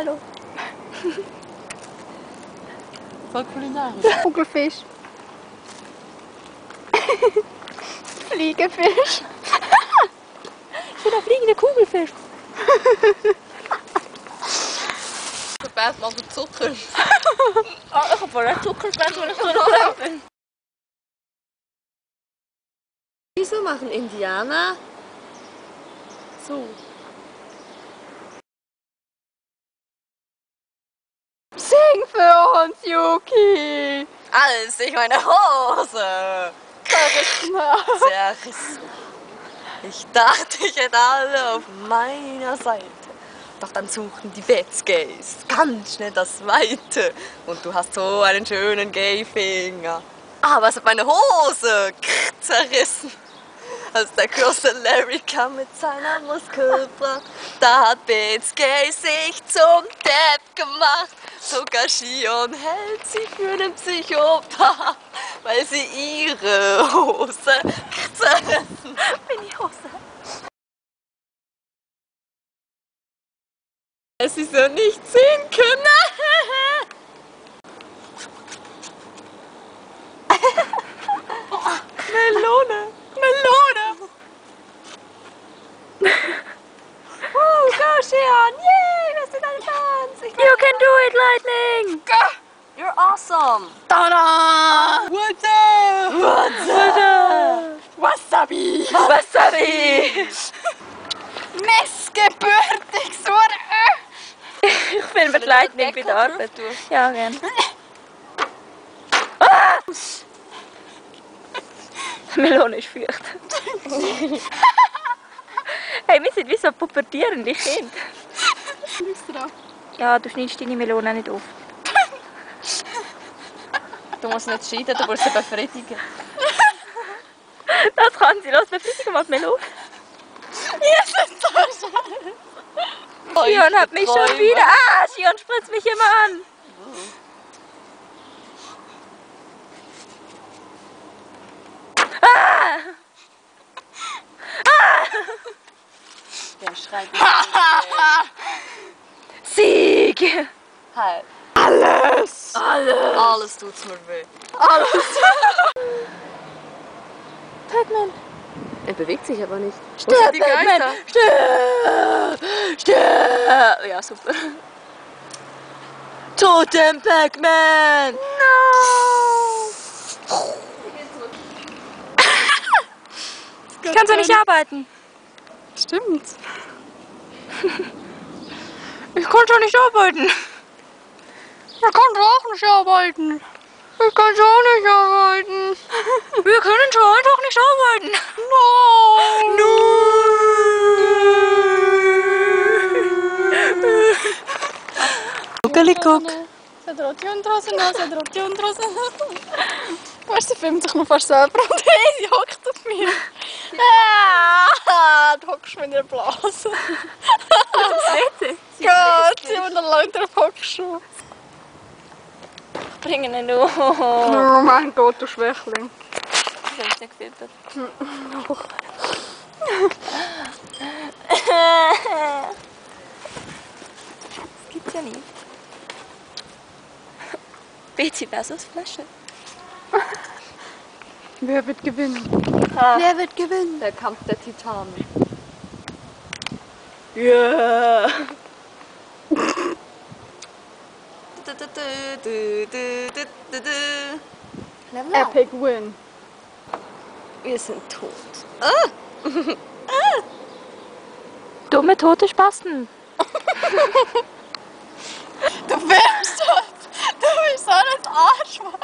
Hallo. Voll kulinarisch. Kugelfisch. Fliegefisch. Ich bin ein fliegender Kugelfisch. Gebärt mal so Zucker. Oh, ich habe voll Zucker gegessen, weil ich so krank bin. Wieso machen Indianer so? Sing für uns, Yuki. Alles durch meine Hose. Zerrissen. Ich dachte, ich hätte alle auf meiner Seite. Doch dann suchten die Bad-Gays ganz schnell das Weite. Und du hast so einen schönen Gay-Finger. Aber es hat meine Hose zerrissen. Als der große Larry kam mit seiner Muskelpracht, da hat Bad-Gay sich zum Depp gemacht. Sogar Shion hält sie für einen Psychopath, weil sie ihre Hose zerrissen. Mini-Hose. Es ist so nicht sehen können. Melone. Melone. Go, Shion. Yay, wir sind alle Fans. You can do it, Lightning. You're awesome. Tada! What's up? What's up? Wasabi. Wasabi. Missgebürtig, so Ich filme die Lightning bei der Arbeit. Ja, gerne. Ah! Melone ist feucht. Hey, wir sind wie so pubertierende Kinder. Ja, du schneidest deine Melone nicht auf. Du musst nicht scheiden, du musst sie befriedigen. Das kann sie. Los, befriedigen mal die Melone. Jesus, so scheiße. Shion hat mich schon wieder. Ah, Shion spritzt mich immer an. Ah! Ah! Der schreit Sieg! Halt. Alles! Alles tut's mir weh. Alles! Pac-Man! Er bewegt sich aber nicht. Stirb, die Pac-Man! Geister? Stirb! Stirb! Ja, super. Totem Pac-Man! No! Ich kann so nicht arbeiten. Stimmt. Ich kann schon nicht arbeiten. Ich kann auch nicht arbeiten. Ich kann schon nicht arbeiten. Wir können schon einfach nicht arbeiten. No. Guckelikuck. Se droht Jundrasen an, se droht Jundrasen an. Weißt du, sie filmt sich noch fast selber und hey, sie hockt auf mir. Du hockst mir in der Blase. Das ist witzig. Gott, sie haben einen Leuten hockst du. Ich bringe ihn nur. Oh mein Gott, du Schwächling. Das habe ich nicht gefilmt. Das gibt's ja nicht. Betsy versus Flasche. Wer wird gewinnen? Wer wird gewinnen? Der Kampf der Titanen. Ja. Epic win. Wir sind tot. Dumme tote Spasten. Du filmst uns! Du bist so ein Arschloch!